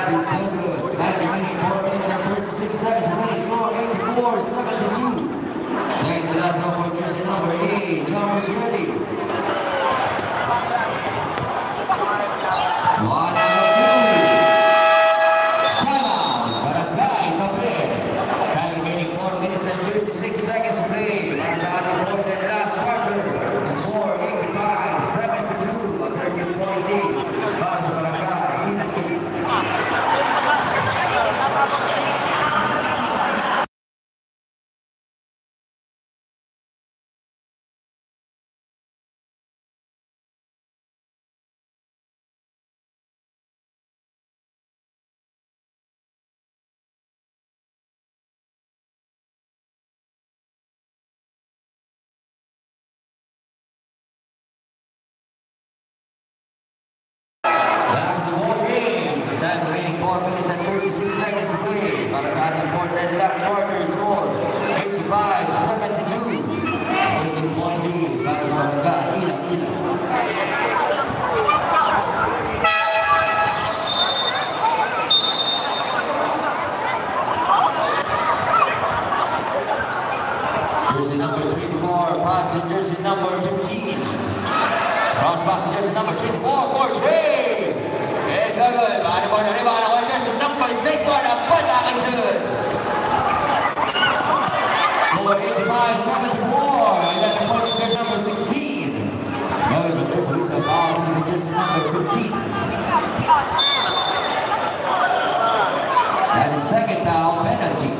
That is so good. That remaining 4 minutes and 36 seconds. Ready, score 84-72. Saying the last one for jersey number 8. John is ready. 1 and 2. Timeout. Barangay Kapit. Time remaining 4 minutes and 36 seconds to play. Para sa ating fourth and last quarter. Score 85-72. A 13-point lead. Para sa Barangay Inakit. Back to the ball game. Time remaining 4 minutes and 36 seconds to play. Para sa ating fourth and last quarter score 85-72. 13-point lead para sa Barangay Inakit. Jersey number 24, passing jersey number 15. Cross passing jersey number 24, Coach Ray. Yes, good. Paano ba na rin? Paano ko jersey number 6 for the Patakisun. Score 85-74. 11 points jersey number 16. No, but there's a whistle foul in jersey number 15. That is second foul penalty.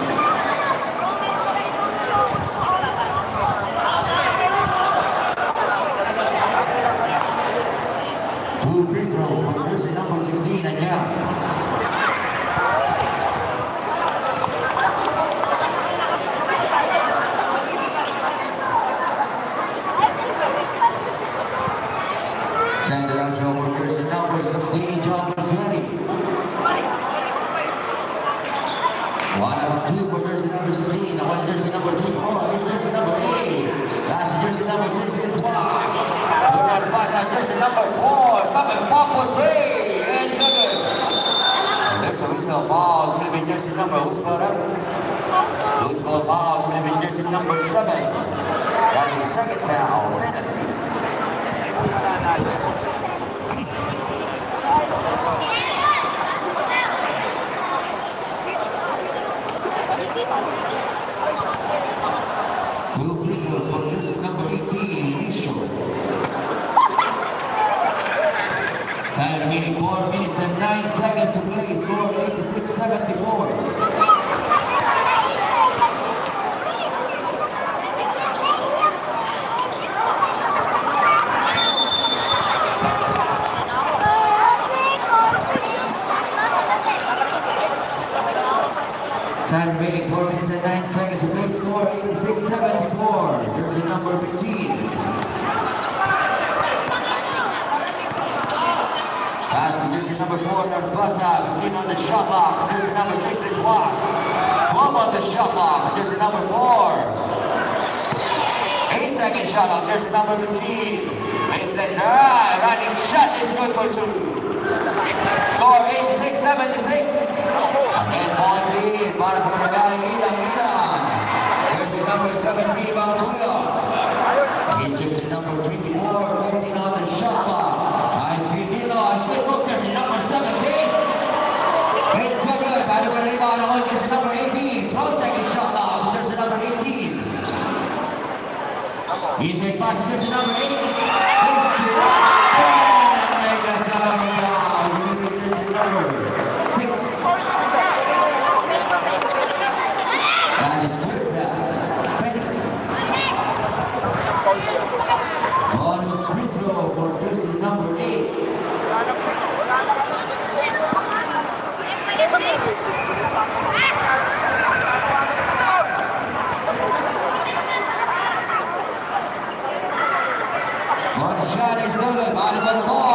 Two free throws for jersey number 16 and yeah. Send the last row for jersey number 16, John Freddy. 1 out of 2 for jersey number 16. Now one jersey number 3. Oh, it's jersey number 8. That's jersey number 6 in pass. Put that pass on jersey number 4. Stop and pop for 3. It's good. There's a whistle foul. Will be jersey number. Who's for that? Whistle foul. Will be jersey number 7. That is second foul penalty. Two free throws for jersey number 18, Ishor. Time remaining 4 minutes and 9 seconds to play. Score 86-74. Time remaining 4 minutes and 9 seconds to play. Score 86-74. Jersey number 15. Pass to jersey number 4, Narvasa. 15 on the shot clock. Jersey number 6, Ritwas. 12 on the shot clock. Jersey number 4. 8-second shot on jersey number 15. Baseline running shot is good for 2. Score 86-76. Again, point lead para sa Barangay Ilang-Ilang. Jersey number 17, Bangkuya. Jersey number 24, 15 on the shot clock. High speed dito. High speed book, jersey number 17. 8-second. Paano ba rebound ako? Jersey number 18. 12-second shot clock. Jersey number 18. Easy pass, jersey number 8. That is third down. Penalty. Bonus free throw for jersey number 8. One shot is good. Body by the ball.